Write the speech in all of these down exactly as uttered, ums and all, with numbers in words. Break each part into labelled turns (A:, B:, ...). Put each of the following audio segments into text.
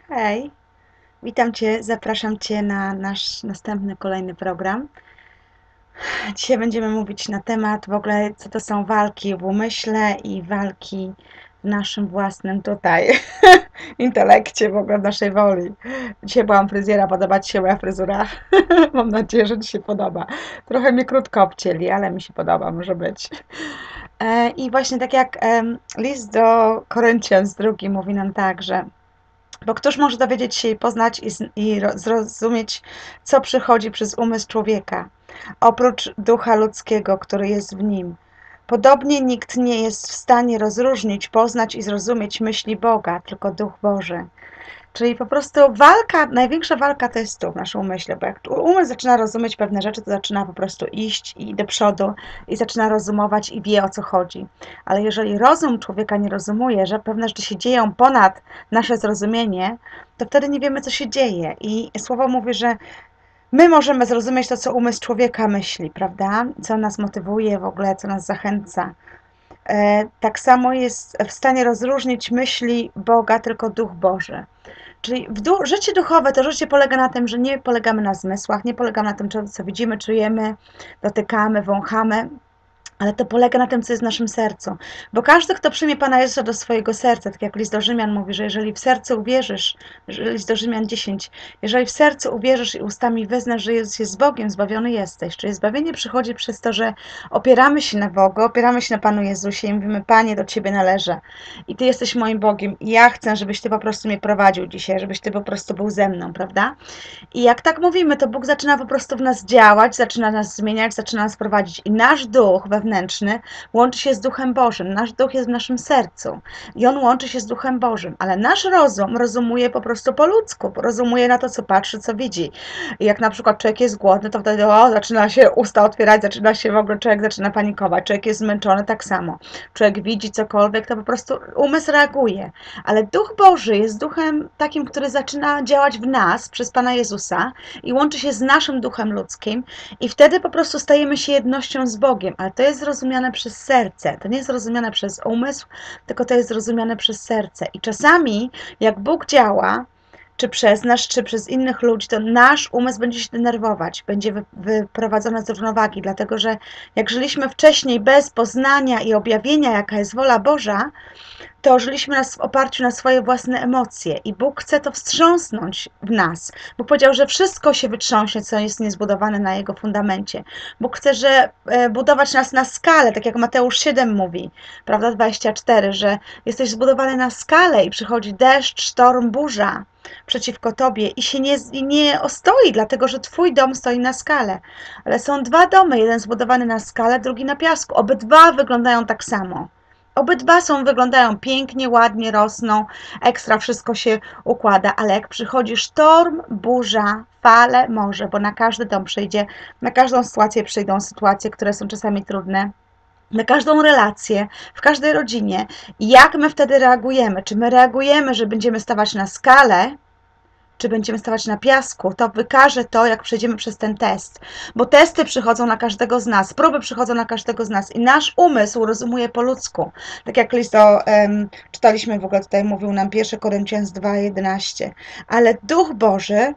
A: Hej, witam Cię, zapraszam Cię na nasz następny, kolejny program. Dzisiaj będziemy mówić na temat w ogóle, co to są walki w umyśle i walki w naszym własnym tutaj intelekcie, w ogóle w naszej woli. Dzisiaj byłam fryzjera, podoba Ci się moja fryzura? Mam nadzieję, że Ci się podoba. Trochę mnie krótko obcięli, ale mi się podoba, może być. E, I właśnie tak jak em, list do Koryntian z drugi mówi nam tak, że bo któż może dowiedzieć się i poznać i, z- i ro- zrozumieć, co przychodzi przez umysł człowieka, oprócz ducha ludzkiego, który jest w nim? Podobnie nikt nie jest w stanie rozróżnić, poznać i zrozumieć myśli Boga, tylko Duch Boży. Czyli po prostu walka, największa walka to jest tu w naszym umyśle, bo jak umysł zaczyna rozumieć pewne rzeczy, to zaczyna po prostu iść i do przodu i zaczyna rozumować i wie, o co chodzi. Ale jeżeli rozum człowieka nie rozumuje, że pewne rzeczy się dzieją ponad nasze zrozumienie, to wtedy nie wiemy, co się dzieje. I słowo mówi, że my możemy zrozumieć to, co umysł człowieka myśli, prawda? Co nas motywuje w ogóle, co nas zachęca. E, Tak samo jest w stanie rozróżnić myśli Boga tylko Duch Boży. Czyli w du- życie duchowe to życie polega na tym, że nie polegamy na zmysłach, nie polegamy na tym, co co widzimy, czujemy, dotykamy, wąchamy, ale to polega na tym, co jest w naszym sercu. Bo każdy, kto przyjmie Pana Jezusa do swojego serca, tak jak list do Rzymian mówi, że jeżeli w sercu uwierzysz, że- list do Rzymian dziesięć, jeżeli w sercu uwierzysz i ustami wyznasz, że Jezus jest Bogiem, zbawiony jesteś. Czyli zbawienie przychodzi przez to, że opieramy się na Bogu, opieramy się na Panu Jezusie i mówimy, Panie, do Ciebie należę. I Ty jesteś moim Bogiem i ja chcę, żebyś Ty po prostu mnie prowadził dzisiaj, żebyś Ty po prostu był ze mną, prawda? I jak tak mówimy, to Bóg zaczyna po prostu w nas działać, zaczyna nas zmieniać, zaczyna nas prowadzić. I nasz duch wewnętrzny łączy się z Duchem Bożym. Nasz duch jest w naszym sercu i on łączy się z Duchem Bożym. Ale nasz rozum rozumuje po prostu po ludzku, rozumuje na to, co patrzy, co widzi. I jak na przykład człowiek jest głodny, to wtedy o, zaczyna się usta otwierać, zaczyna się w ogóle, człowiek zaczyna panikować. Człowiek jest zmęczony, tak samo. Człowiek widzi cokolwiek, to po prostu umysł reaguje. Ale Duch Boży jest duchem takim, który zaczyna działać w nas przez Pana Jezusa i łączy się z naszym duchem ludzkim i wtedy po prostu stajemy się jednością z Bogiem, ale to jest zrozumiane przez serce, to nie jest zrozumiane przez umysł, tylko to jest zrozumiane przez serce. I czasami jak Bóg działa, czy przez nas, czy przez innych ludzi, to nasz umysł będzie się denerwować, będzie wyprowadzony z równowagi, dlatego że jak żyliśmy wcześniej bez poznania i objawienia, jaka jest wola Boża, to żyliśmy nas w oparciu na swoje własne emocje i Bóg chce to wstrząsnąć w nas. Bóg powiedział, że wszystko się wytrząśnie, co jest niezbudowane na Jego fundamencie. Bóg chce, że e, budować nas na skalę, tak jak Mateusz siedem mówi, prawda, dwadzieścia cztery, że jesteś zbudowany na skalę i przychodzi deszcz, sztorm, burza przeciwko Tobie i się nie, i nie ostoi, dlatego że Twój dom stoi na skale. Ale są dwa domy, jeden zbudowany na skale, drugi na piasku. Obydwa wyglądają tak samo. Obydwa są, wyglądają pięknie, ładnie, rosną, ekstra wszystko się układa, ale jak przychodzi sztorm, burza, fale, morze, bo na każdy dom przyjdzie, na każdą sytuację przyjdą sytuacje, które są czasami trudne, na każdą relację, w każdej rodzinie. I jak my wtedy reagujemy? Czy my reagujemy, że będziemy stawać na skalę, czy będziemy stawać na piasku, to wykaże to, jak przejdziemy przez ten test. Bo testy przychodzą na każdego z nas, próby przychodzą na każdego z nas i nasz umysł rozumuje po ludzku. Tak jak list o, um, czytaliśmy w ogóle tutaj, mówił nam pierwszy Koryntian dwa jedenaście. Ale Duch Boży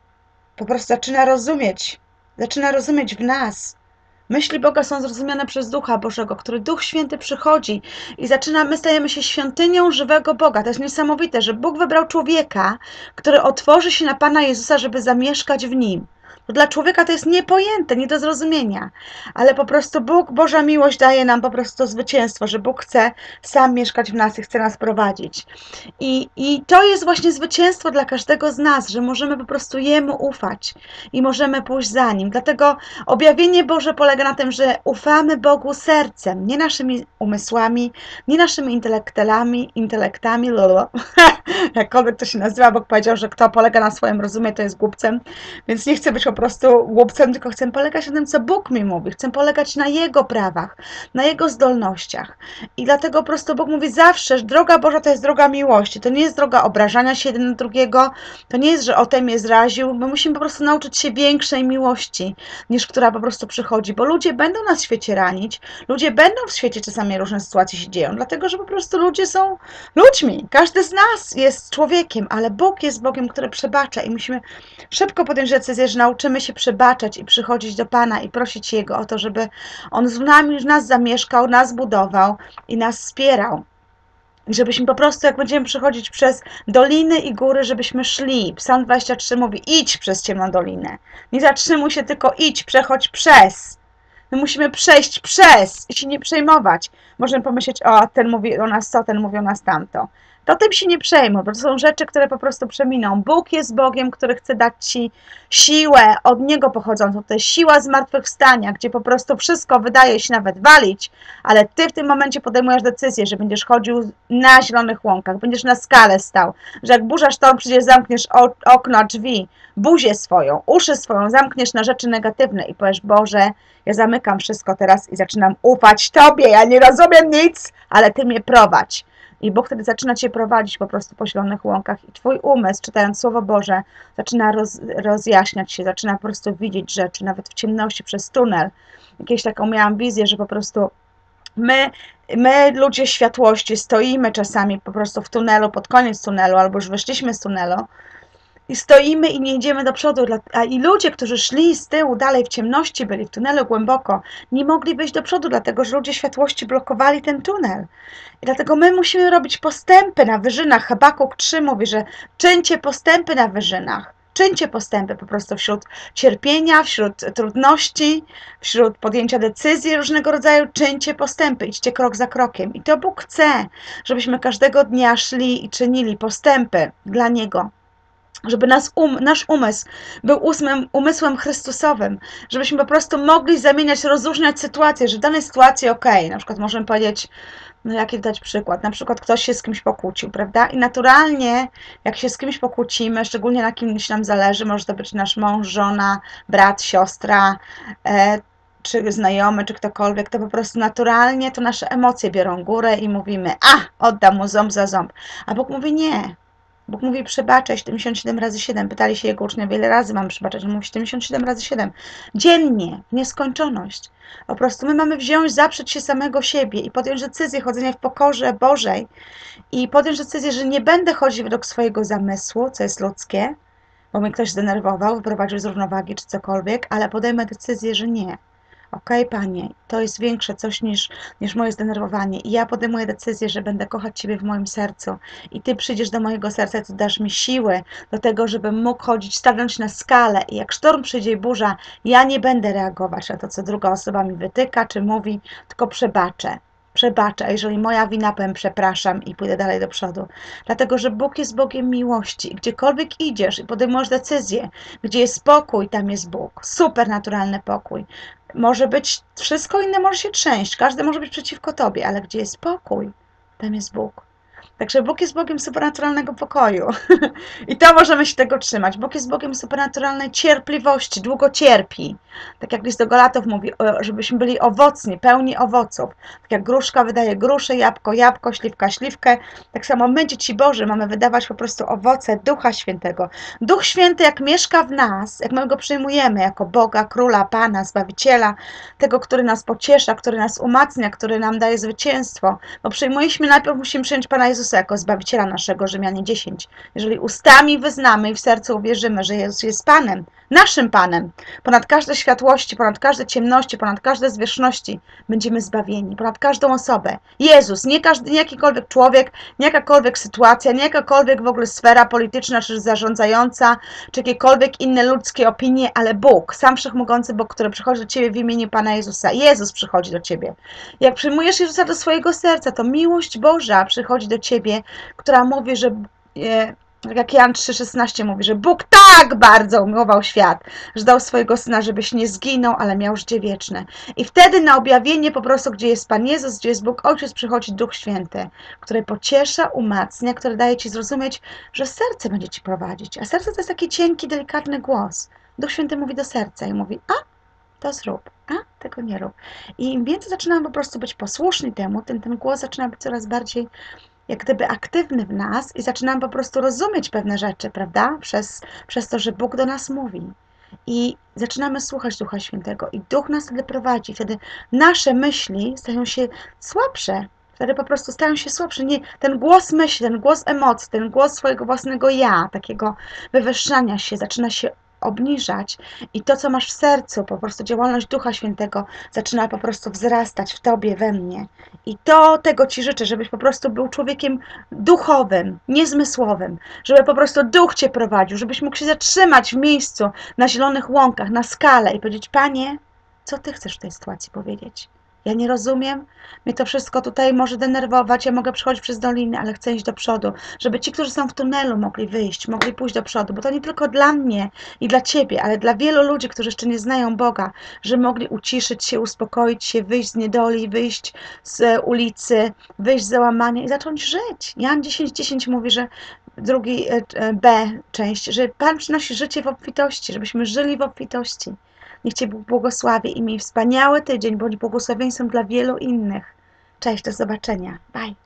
A: po prostu zaczyna rozumieć, zaczyna rozumieć w nas. Myśli Boga są zrozumiane przez Ducha Bożego, który Duch Święty przychodzi i zaczyna, my stajemy się świątynią żywego Boga. To jest niesamowite, że Bóg wybrał człowieka, który otworzy się na Pana Jezusa, żeby zamieszkać w nim. To dla człowieka to jest niepojęte, nie do zrozumienia, ale po prostu Bóg, Boża miłość daje nam po prostu to zwycięstwo, że Bóg chce sam mieszkać w nas i chce nas prowadzić. I, I to jest właśnie zwycięstwo dla każdego z nas, że możemy po prostu Jemu ufać i możemy pójść za Nim. Dlatego objawienie Boże polega na tym, że ufamy Bogu sercem, nie naszymi umysłami, nie naszymi intelektelami, intelektami, lolo. Jakkolwiek to się nazywa, Bóg powiedział, że kto polega na swoim rozumie, to jest głupcem, więc nie chcę być po prostu głupcem, tylko chcę polegać na tym, co Bóg mi mówi. Chcę polegać na Jego prawach, na Jego zdolnościach. I dlatego po prostu Bóg mówi zawsze, że droga Boża to jest droga miłości. To nie jest droga obrażania się jeden na drugiego. To nie jest, że o tym mnie zraził. My musimy po prostu nauczyć się większej miłości, niż która po prostu przychodzi. Bo ludzie będą nas w świecie ranić. Ludzie będą w świecie czasami różne sytuacje się dzieją. Dlatego, że po prostu ludzie są ludźmi. Każdy z nas jest człowiekiem, ale Bóg jest Bogiem, który przebacza i musimy szybko podjąć decyzję, że nauczymy się przebaczać i przychodzić do Pana i prosić Jego o to, żeby On z nami, w nas zamieszkał, nas budował i nas wspierał. I żebyśmy po prostu, jak będziemy przechodzić przez doliny i góry, żebyśmy szli. Psalm dwadzieścia trzy mówi, idź przez ciemną dolinę. Nie zatrzymuj się, tylko idź, przechodź przez. My musimy przejść przez i się nie przejmować. Możemy pomyśleć, o, ten mówi o nas to, ten mówi o nas tamto. To tym się nie przejmuj, bo to są rzeczy, które po prostu przeminą. Bóg jest Bogiem, który chce dać Ci siłę od Niego pochodzącą. To jest siła zmartwychwstania, gdzie po prostu wszystko wydaje się nawet walić, ale Ty w tym momencie podejmujesz decyzję, że będziesz chodził na zielonych łąkach, będziesz na skale stał, że jak burza, sztorm przyjdzie, zamkniesz okno, drzwi, buzię swoją, uszy swoją, zamkniesz na rzeczy negatywne i powiesz, Boże, ja zamykam wszystko teraz i zaczynam ufać Tobie, ja nie rozumiem nic, ale Ty mnie prowadź. I Bóg wtedy zaczyna Cię prowadzić po prostu po zielonych łąkach i Twój umysł, czytając Słowo Boże, zaczyna roz, rozjaśniać się, zaczyna po prostu widzieć rzeczy, nawet w ciemności, przez tunel. Jakieś taką miałam wizję, że po prostu my, my ludzie światłości, stoimy czasami po prostu w tunelu, pod koniec tunelu, albo już wyszliśmy z tunelu, i stoimy i nie idziemy do przodu. A i ludzie, którzy szli z tyłu, dalej w ciemności, byli w tunelu głęboko, nie mogli wyjść do przodu, dlatego że ludzie światłości blokowali ten tunel. I dlatego my musimy robić postępy na wyżynach. Habakuk trzy mówi, że czyńcie postępy na wyżynach. Czyńcie postępy po prostu wśród cierpienia, wśród trudności, wśród podjęcia decyzji różnego rodzaju. Czyńcie postępy, idźcie krok za krokiem. I to Bóg chce, żebyśmy każdego dnia szli i czynili postępy dla Niego. Żeby nas um, nasz umysł był umysłem, umysłem Chrystusowym, żebyśmy po prostu mogli zamieniać, rozróżniać sytuacje, że w danej sytuacji ok, na przykład możemy powiedzieć, no jaki dać przykład, na przykład ktoś się z kimś pokłócił, prawda? I naturalnie, jak się z kimś pokłócimy, szczególnie na kimś nam zależy, może to być nasz mąż, żona, brat, siostra, e, czy znajomy, czy ktokolwiek, to po prostu naturalnie to nasze emocje biorą górę i mówimy, a, oddam mu ząb za ząb. A Bóg mówi nie. Bóg mówi przebaczaj siedemdziesiąt siedem razy siedem. Pytali się Jego uczniowie, ile razy mamy przebaczać? On mówi siedemdziesiąt siedem razy siedem. Dziennie, w nieskończoność. Po prostu my mamy wziąć, zaprzeć się samego siebie i podjąć decyzję chodzenia w pokorze Bożej i podjąć decyzję, że nie będę chodzić według swojego zamysłu, co jest ludzkie, bo mnie ktoś zdenerwował, wyprowadził z równowagi czy cokolwiek, ale podejmę decyzję, że nie. Okej, okay, Panie, to jest większe coś niż, niż moje zdenerwowanie i ja podejmuję decyzję, że będę kochać Ciebie w moim sercu i Ty przyjdziesz do mojego serca, Ty dasz mi siłę do tego, żebym mógł chodzić, stanąć na skalę i jak sztorm przyjdzie i burza, ja nie będę reagować na to, co druga osoba mi wytyka czy mówi, tylko przebaczę. Przebaczę, a jeżeli moja wina, powiem przepraszam i pójdę dalej do przodu. Dlatego, że Bóg jest Bogiem miłości i gdziekolwiek idziesz i podejmujesz decyzję, gdzie jest spokój, tam jest Bóg. Supernaturalny pokój. Może być, wszystko inne może się trzęść, każdy może być przeciwko Tobie, ale gdzie jest spokój, tam jest Bóg. Także Bóg jest Bogiem supernaturalnego pokoju i to możemy się tego trzymać. Bóg jest Bogiem supernaturalnej cierpliwości, długo cierpi. Tak jak list do Galatów mówi, żebyśmy byli owocni, pełni owoców. Tak jak gruszka wydaje gruszę, jabłko, jabłko, śliwka, śliwkę. Tak samo my, dzieci Boże, mamy wydawać po prostu owoce Ducha Świętego. Duch Święty jak mieszka w nas, jak my Go przyjmujemy jako Boga, Króla, Pana, Zbawiciela, tego, który nas pociesza, który nas umacnia, który nam daje zwycięstwo. Bo przyjmujemy, najpierw musimy przyjąć Pana Jezusa jako Zbawiciela naszego, Rzymianie dziesięć. Jeżeli ustami wyznamy i w sercu uwierzymy, że Jezus jest Panem, naszym Panem, ponad każde światłości, ponad każde ciemności, ponad każde zwierzchności, będziemy zbawieni, ponad każdą osobę. Jezus, nie, każdy, nie jakikolwiek człowiek, nie jakakolwiek sytuacja, nie jakakolwiek w ogóle sfera polityczna, czy zarządzająca, czy jakiekolwiek inne ludzkie opinie, ale Bóg, sam Wszechmogący Bóg, który przychodzi do Ciebie w imieniu Pana Jezusa. Jezus przychodzi do Ciebie. Jak przyjmujesz Jezusa do swojego serca, to miłość Boża przychodzi do Ciebie, która mówi, że... E, jak Jan trzy szesnaście mówi, że Bóg tak bardzo umiłował świat, że dał swojego Syna, żebyś nie zginął, ale miał życie wieczne. I wtedy na objawienie po prostu, gdzie jest Pan Jezus, gdzie jest Bóg Ojciec, przychodzi Duch Święty, który pociesza, umacnia, który daje Ci zrozumieć, że serce będzie Ci prowadzić. A serce to jest taki cienki, delikatny głos. Duch Święty mówi do serca i mówi, a to zrób, a tego nie rób. I im więcej zaczynamy po prostu być posłuszni temu, tym ten głos zaczyna być coraz bardziej jak gdyby aktywny w nas i zaczynamy po prostu rozumieć pewne rzeczy, prawda? Przez, przez to, że Bóg do nas mówi. I zaczynamy słuchać Ducha Świętego i Duch nas wtedy prowadzi. Wtedy nasze myśli stają się słabsze. Wtedy po prostu stają się słabsze. Nie, ten głos myśli, ten głos emocji, ten głos swojego własnego ja, takiego wywyższania się, zaczyna się obniżać i to, co masz w sercu, po prostu działalność Ducha Świętego zaczyna po prostu wzrastać w Tobie, we mnie. I to tego Ci życzę, żebyś po prostu był człowiekiem duchowym, niezmysłowym, żeby po prostu Duch Cię prowadził, żebyś mógł się zatrzymać w miejscu, na zielonych łąkach, na skale i powiedzieć, Panie, co Ty chcesz w tej sytuacji powiedzieć? Ja nie rozumiem, mnie to wszystko tutaj może denerwować, ja mogę przechodzić przez doliny, ale chcę iść do przodu, żeby ci, którzy są w tunelu, mogli wyjść, mogli pójść do przodu, bo to nie tylko dla mnie i dla Ciebie, ale dla wielu ludzi, którzy jeszcze nie znają Boga, że mogli uciszyć się, uspokoić się, wyjść z niedoli, wyjść z ulicy, wyjść z załamania i zacząć żyć. Jan dziesięć dziesięć mówi, że drugi B część, że Pan przynosi życie w obfitości, żebyśmy żyli w obfitości. Niech Cię Bóg błogosławi i miej wspaniały tydzień, bądź błogosławieństwem dla wielu innych. Cześć, do zobaczenia. Bye.